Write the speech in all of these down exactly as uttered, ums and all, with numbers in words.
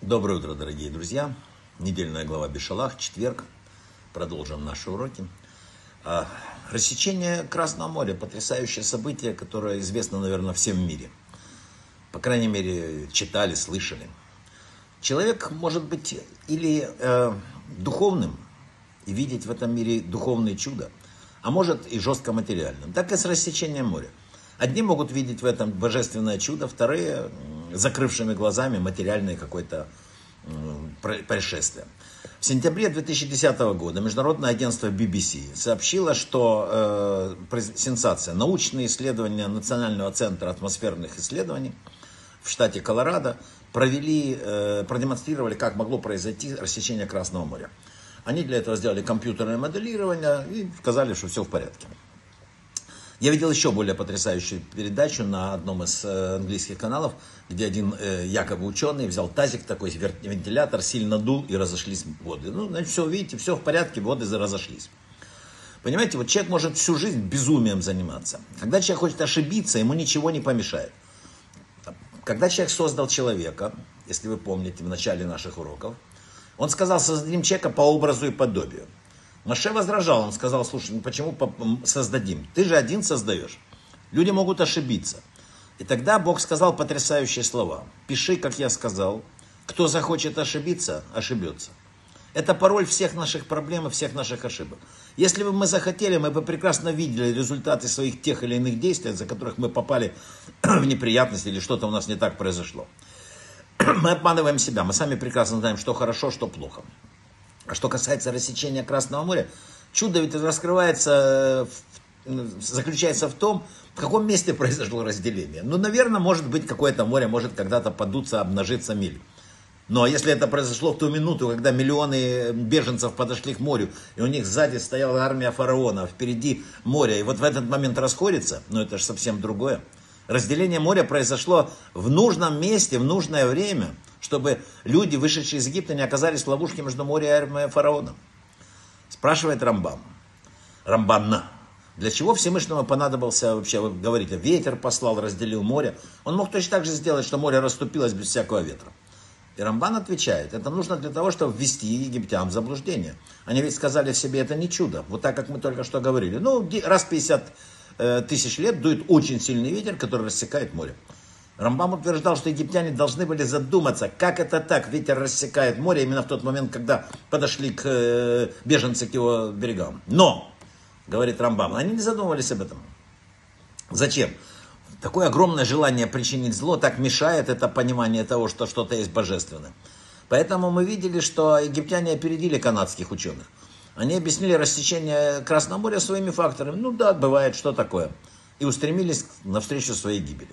Доброе утро, дорогие друзья. Недельная глава Бешалах, четверг. Продолжим наши уроки. Рассечение Красного моря – потрясающее событие, которое известно, наверное, всем в мире. По крайней мере, читали, слышали. Человек может быть или э, духовным и видеть в этом мире духовное чудо, а может и жестко материальным. Так и с рассечением моря. Одни могут видеть в этом божественное чудо, вторые закрывшими глазами материальное какое-то происшествие. В сентябре две тысячи десятого года Международное агентство би би си сообщило, что э, сенсация, научные исследования Национального центра атмосферных исследований в штате Колорадо провели, э, продемонстрировали, как могло произойти рассечение Красного моря. Они для этого сделали компьютерное моделирование и сказали, что все в порядке. Я видел еще более потрясающую передачу на одном из э, английских каналов, где один э, якобы ученый взял тазик, такой вентилятор, сильно дул и разошлись воды. Ну, значит, все, видите, все в порядке, воды разошлись. Понимаете, вот человек может всю жизнь безумием заниматься. Когда человек хочет ошибиться, ему ничего не помешает. Когда человек создал человека, если вы помните в начале наших уроков, он сказал, создадим человека по образу и подобию. Моше возражал, он сказал, слушай, ну почему создадим? Ты же один создаешь. Люди могут ошибиться. И тогда Бог сказал потрясающие слова. Пиши, как я сказал. Кто захочет ошибиться, ошибется. Это пароль всех наших проблем и всех наших ошибок. Если бы мы захотели, мы бы прекрасно видели результаты своих тех или иных действий, за которых мы попали в неприятности или что-то у нас не так произошло. Мы обманываем себя. Мы сами прекрасно знаем, что хорошо, что плохо. А что касается рассечения Красного моря, чудо ведь раскрывается, заключается в том, в каком месте произошло разделение. Ну, наверное, может быть, какое-то море может когда-то подуться, обнажиться миль. Но если это произошло в ту минуту, когда миллионы беженцев подошли к морю, и у них сзади стояла армия фараона, а впереди море, и вот в этот момент расходится, ну, это же совсем другое. Разделение моря произошло в нужном месте, в нужное время, чтобы люди, вышедшие из Египта, не оказались в ловушке между морем и армией фараона. Спрашивает Рамбам. Рамбанна. Для чего Всевышнему понадобился вообще, вы говорите, ветер послал, разделил море. Он мог точно так же сделать, что море расступилось без всякого ветра. И Рамбан отвечает, это нужно для того, чтобы ввести египтян в заблуждение. Они ведь сказали себе, это не чудо. Вот так, как мы только что говорили. Ну, раз в пятьдесят тысяч лет дует очень сильный ветер, который рассекает море. Рамбам утверждал, что египтяне должны были задуматься, как это так, ветер рассекает море именно в тот момент, когда подошли к беженцы к его берегам. Но, говорит Рамбам, они не задумывались об этом. Зачем? Такое огромное желание причинить зло так мешает это понимание того, что что-то есть божественное. Поэтому мы видели, что египтяне опередили канадских ученых. Они объяснили рассечение Красного моря своими факторами. Ну да, бывает, что такое. И устремились навстречу своей гибели.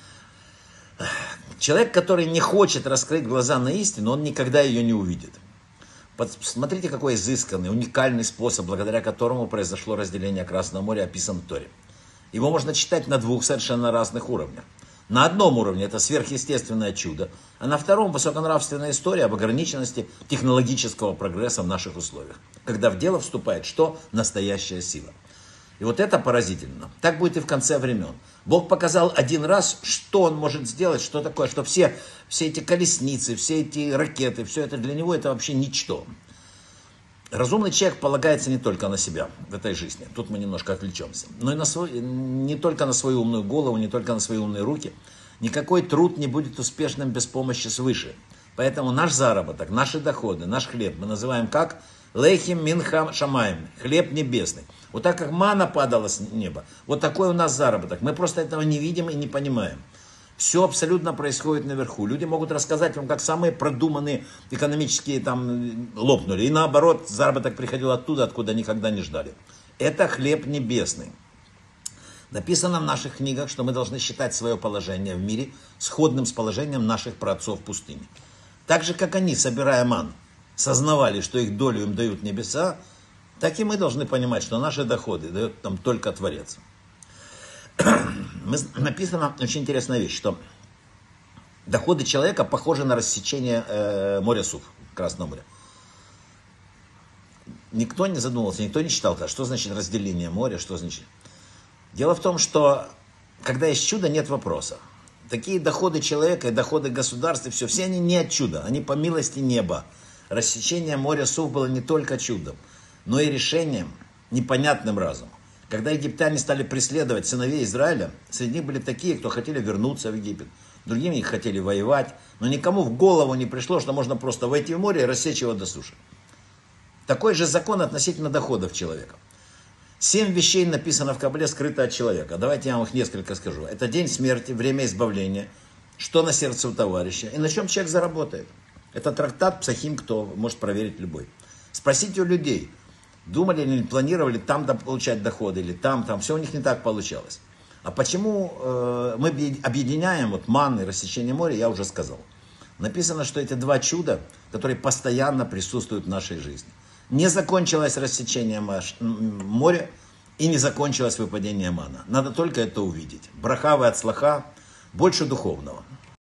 Человек, который не хочет раскрыть глаза на истину, он никогда ее не увидит. Смотрите, какой изысканный, уникальный способ, благодаря которому произошло разделение Красного моря, описан в Торе. Его можно читать на двух совершенно разных уровнях. На одном уровне это сверхъестественное чудо, а на втором высоконравственная история об ограниченности технологического прогресса в наших условиях. Когда в дело вступает что? Настоящая сила. И вот это поразительно. Так будет и в конце времен. Бог показал один раз, что Он может сделать, что такое, что все, все эти колесницы, все эти ракеты, все это для Него это вообще ничто. Разумный человек полагается не только на себя в этой жизни, тут мы немножко отвлечемся, но и на свой, не только на свою умную голову, не только на свои умные руки. Никакой труд не будет успешным без помощи свыше. Поэтому наш заработок, наши доходы, наш хлеб мы называем как лейхим минхам шамаем, хлеб небесный. Вот так как манна падала с неба, вот такой у нас заработок. Мы просто этого не видим и не понимаем. Все абсолютно происходит наверху. Люди могут рассказать вам, как самые продуманные экономические там лопнули. И наоборот, заработок приходил оттуда, откуда никогда не ждали. Это хлеб небесный. Написано в наших книгах, что мы должны считать свое положение в мире сходным с положением наших праотцов в пустыне. Так же, как они, собирая ман, сознавали, что их долю им дают небеса, так и мы должны понимать, что наши доходы дает нам только Творец. Написана очень интересная вещь, что доходы человека похожи на рассечение э, моря Суф, Красного моря. Никто не задумывался, никто не читал, что значит разделение моря, что значит. Дело в том, что когда есть чудо, нет вопроса. такие доходы человека и доходы государства, все, все они не от чуда, они по милости неба. Рассечение моря Суф было не только чудом, но и решением, непонятным разумом. Когда египтяне стали преследовать сыновей Израиля, среди них были такие, кто хотели вернуться в Египет, другими их хотели воевать, но никому в голову не пришло, что можно просто войти в море и рассечь его до суши. Такой же закон относительно доходов человека. Семь вещей написано в Кабале, скрыто от человека. Давайте я вам их несколько скажу. Это день смерти, время избавления, что на сердце у товарища и на чем человек заработает. Это трактат Псахим, кто может проверить любой. Спросите у людей, думали или планировали там получать доходы, или там, там, все у них не так получалось. А почему э, мы объединяем вот манны, рассечение моря, я уже сказал. Написано, что эти два чуда, которые постоянно присутствуют в нашей жизни. Не закончилось рассечение моря и не закончилось выпадение мана. Надо только это увидеть. Браха ве ацлаха, больше духовного.